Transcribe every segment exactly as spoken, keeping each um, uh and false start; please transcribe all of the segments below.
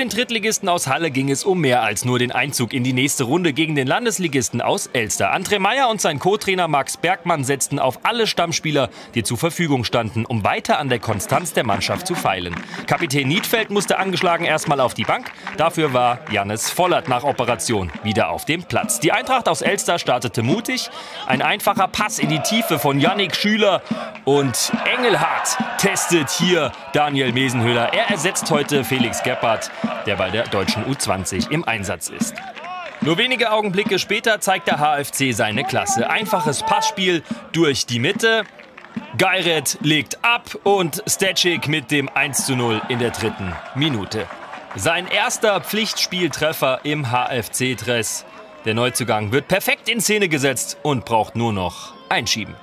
den Drittligisten aus Halle ging es um mehr als nur den Einzug in die nächste Runde gegen den Landesligisten aus Elster. André Meyer und sein Co-Trainer Max Bergmann setzten auf alle Stammspieler, die zur Verfügung standen, um weiter an der Konstanz der Mannschaft zu feilen. Kapitän Niedfeld musste angeschlagen erstmal auf die Bank. Dafür war Jannis Vollert nach Operation wieder auf dem Platz. Die Eintracht aus Elster startete mutig. Ein einfacher Pass in die Tiefe von Yannick Schüler. Und Engelhardt testet hier Daniel Mesenhöhler. Er ersetzt heute Felix Gebhardt, der bei der deutschen U zwanzig im Einsatz ist. Nur wenige Augenblicke später zeigt der H F C seine Klasse. Einfaches Passspiel durch die Mitte. Geiret legt ab und Stecik mit dem eins zu null in der dritten Minute. Sein erster Pflichtspieltreffer im H F C-Dress. Der Neuzugang wird perfekt in Szene gesetzt und braucht nur noch einschieben.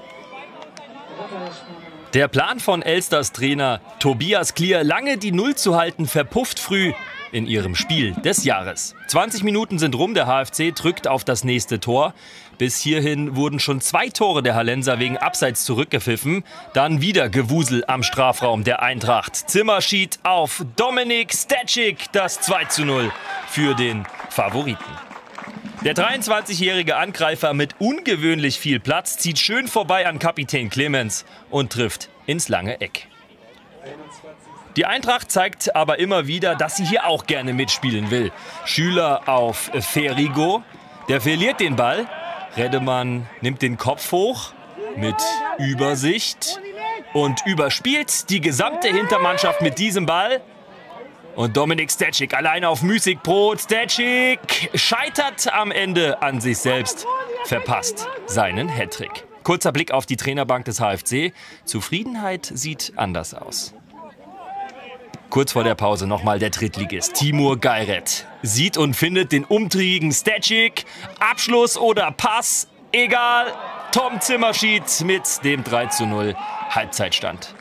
Der Plan von Elsters Trainer Tobias Klier, lange die Null zu halten, verpufft früh in ihrem Spiel des Jahres. zwanzig Minuten sind rum, der H F C drückt auf das nächste Tor. Bis hierhin wurden schon zwei Tore der Hallenser wegen Abseits zurückgepfiffen. Dann wieder Gewusel am Strafraum der Eintracht. Zimmer schied auf Dominik Stecik, das zwei zu null für den Favoriten. Der dreiundzwanzigjährige Angreifer mit ungewöhnlich viel Platz zieht schön vorbei an Kapitän Clemens und trifft ins lange Eck. Die Eintracht zeigt aber immer wieder, dass sie hier auch gerne mitspielen will. Schüler auf Ferigo, der verliert den Ball. Redemann nimmt den Kopf hoch mit Übersicht und überspielt die gesamte Hintermannschaft mit diesem Ball. Und Dominik Stecik alleine auf Müßigbrot. Stecik scheitert am Ende an sich selbst, verpasst seinen Hattrick. Kurzer Blick auf die Trainerbank des H F C. Zufriedenheit sieht anders aus. Kurz vor der Pause nochmal der Drittligist Timur Geiret. Sieht und findet den umtriebigen Stecik. Abschluss oder Pass, egal. Tom Zimmerschied mit dem drei zu null Halbzeitstand.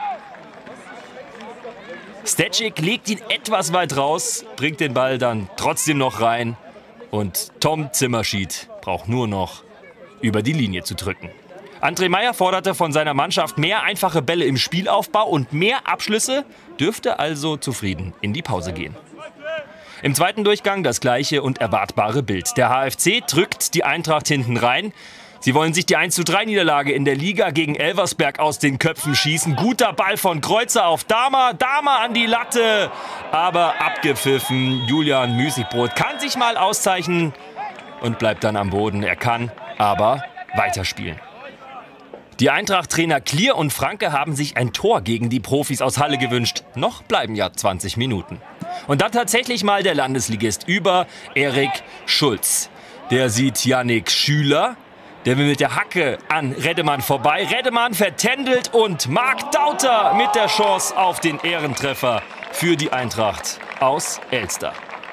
Stecik legt ihn etwas weit raus, bringt den Ball dann trotzdem noch rein. Und Tom Zimmerschied braucht nur noch über die Linie zu drücken. André Meyer forderte von seiner Mannschaft mehr einfache Bälle im Spielaufbau und mehr Abschlüsse, dürfte also zufrieden in die Pause gehen. Im zweiten Durchgang das gleiche und erwartbare Bild. Der H F C drückt die Eintracht hinten rein. Sie wollen sich die eins zu drei Niederlage in der Liga gegen Elversberg aus den Köpfen schießen. Guter Ball von Kreuzer auf Dahmer. Dahmer an die Latte. Aber abgepfiffen. Julian Müßigbrot kann sich mal auszeichnen und bleibt dann am Boden. Er kann aber weiterspielen. Die Eintracht-Trainer Klier und Franke haben sich ein Tor gegen die Profis aus Halle gewünscht. Noch bleiben ja zwanzig Minuten. Und dann tatsächlich mal der Landesligist über Erik Schulz. Der sieht Yannick Schüler. Der will mit der Hacke an Redemann vorbei. Redemann vertändelt und Marc Dauter mit der Chance auf den Ehrentreffer für die Eintracht aus Elster.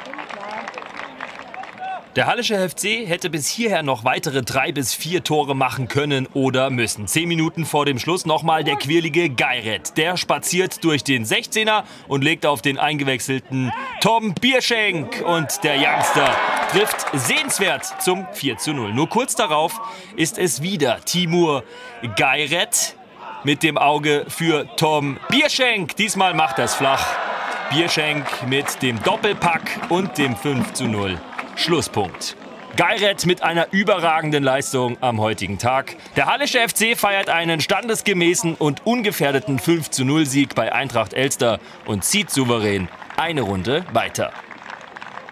Der hallische F C hätte bis hierher noch weitere drei bis vier Tore machen können oder müssen. Zehn Minuten vor dem Schluss nochmal der quirlige Geiret. Der spaziert durch den sechzehner und legt auf den eingewechselten Tom Bierschenk. Und der Youngster trifft sehenswert zum vier zu null. Nur kurz darauf ist es wieder Timur Geiret mit dem Auge für Tom Bierschenk. Diesmal macht er es flach. Bierschenk mit dem Doppelpack und dem fünf zu null. Schlusspunkt. Geiret mit einer überragenden Leistung am heutigen Tag. Der hallische F C feiert einen standesgemäßen und ungefährdeten fünf zu null Sieg bei Eintracht Elster und zieht souverän eine Runde weiter.